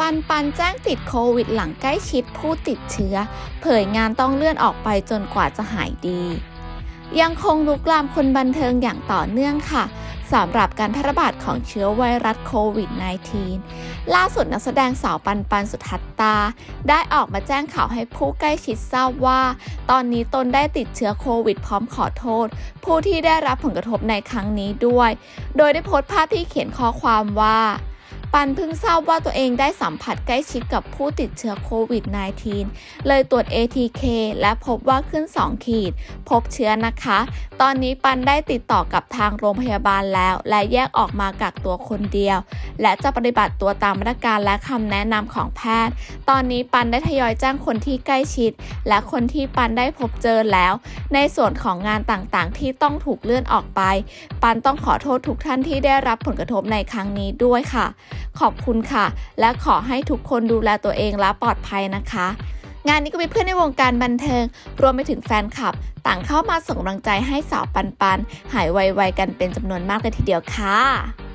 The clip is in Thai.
ปันแจ้งติดโควิดหลังใกล้ชิดผู้ติดเชื้อเผยงานต้องเลื่อนออกไปจนกว่าจะหายดียังคงลุกลามคนบันเทิงอย่างต่อเนื่องค่ะสำหรับการแพร่ระบาดของเชื้อไวรัสโควิด -19 ล่าสุดนักแสดงสาวปันสุทัศตาได้ออกมาแจ้งข่าวให้ผู้ใกล้ชิดทราบว่าตอนนี้ตนได้ติดเชื้อโควิดพร้อมขอโทษผู้ที่ได้รับผลกระทบในครั้งนี้ด้วยโดยได้โพสต์ภาพที่เขียนข้อความว่าปันเพิ่งทราบว่าตัวเองได้สัมผัสใกล้ชิดกับผู้ติดเชื้อโควิด -19 เลยตรวจ ATK และพบว่าขึ้น2 ขีดพบเชื้อนะคะตอนนี้ปันได้ติดต่อกับทางโรงพยาบาลแล้วและแยกออกมากักตัวคนเดียวและจะปฏิบัติตัวตามมาตรการและคำแนะนำของแพทย์ตอนนี้ปันได้ทยอยแจ้งคนที่ใกล้ชิดและคนที่ปันได้พบเจอแล้วในส่วนของงานต่างๆที่ต้องถูกเลื่อนออกไปปันต้องขอโทษทุกท่านที่ได้รับผลกระทบในครั้งนี้ด้วยค่ะขอบคุณค่ะและขอให้ทุกคนดูแลตัวเองและปลอดภัยนะคะงานนี้ก็มีเพื่อนในวงการบันเทิงรวมไปถึงแฟนคลับต่างเข้ามาส่งกำลังใจให้สาวปันหายไวๆกันเป็นจำนวนมากเลยทีเดียวค่ะ